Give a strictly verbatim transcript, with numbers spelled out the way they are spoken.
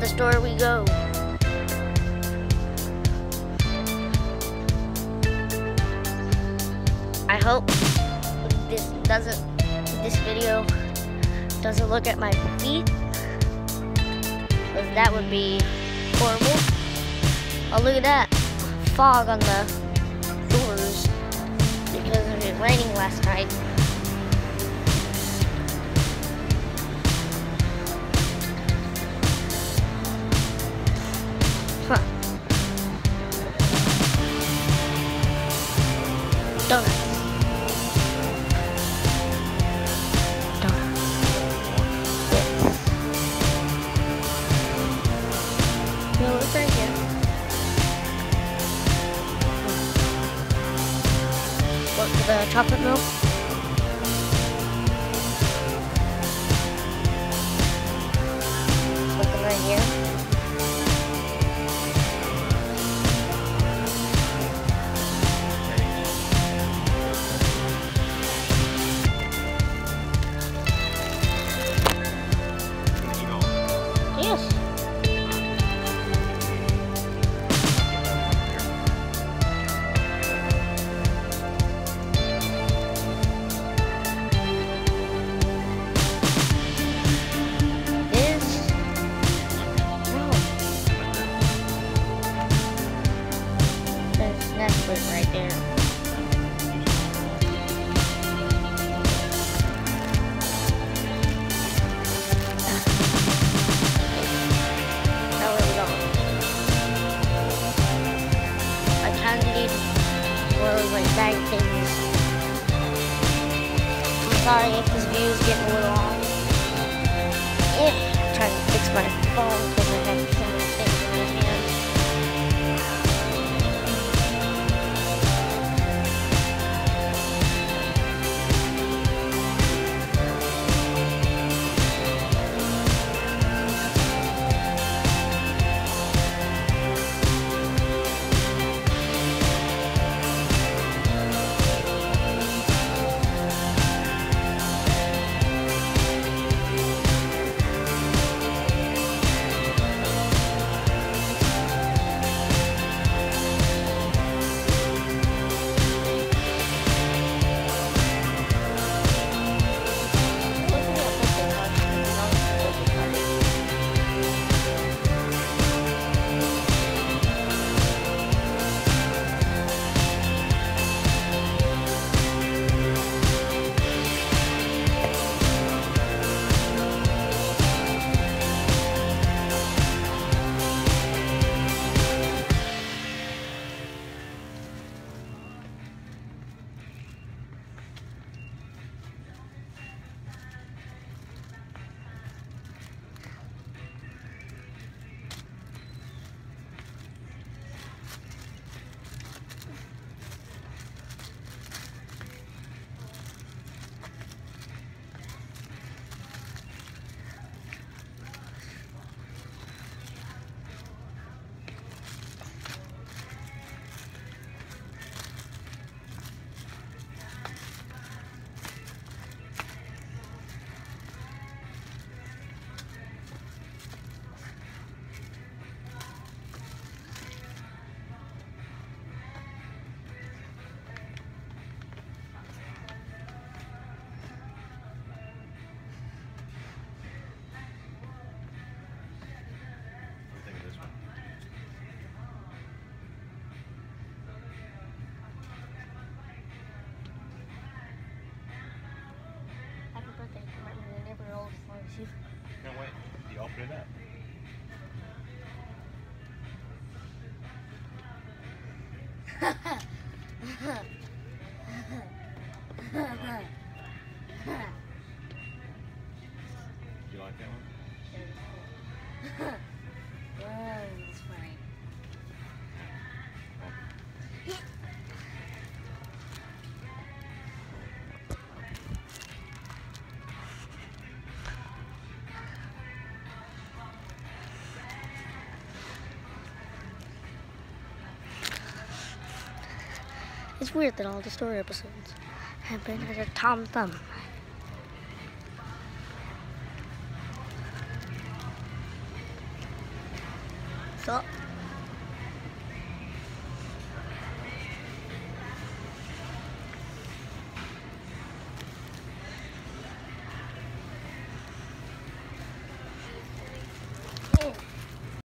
store we go. I hope this doesn't, this video doesn't look at my feet, because that would be horrible. Oh, look at that fog on the doors because of it raining last night. Huh. Donuts. Donuts. Yes. No, it's right here. What, for the chocolate milk? Looking right here. Yes. This. No. There's Netflix right there. One of those like bag things. I'm sorry if this view is getting a little off. Yeah, I'm trying to fix my phone because I have so many things in my hand. Can't wait. You open it up. Do you like that one? Oh, that's funny. It's weird that all the story episodes have been at a Tom Thumb. up.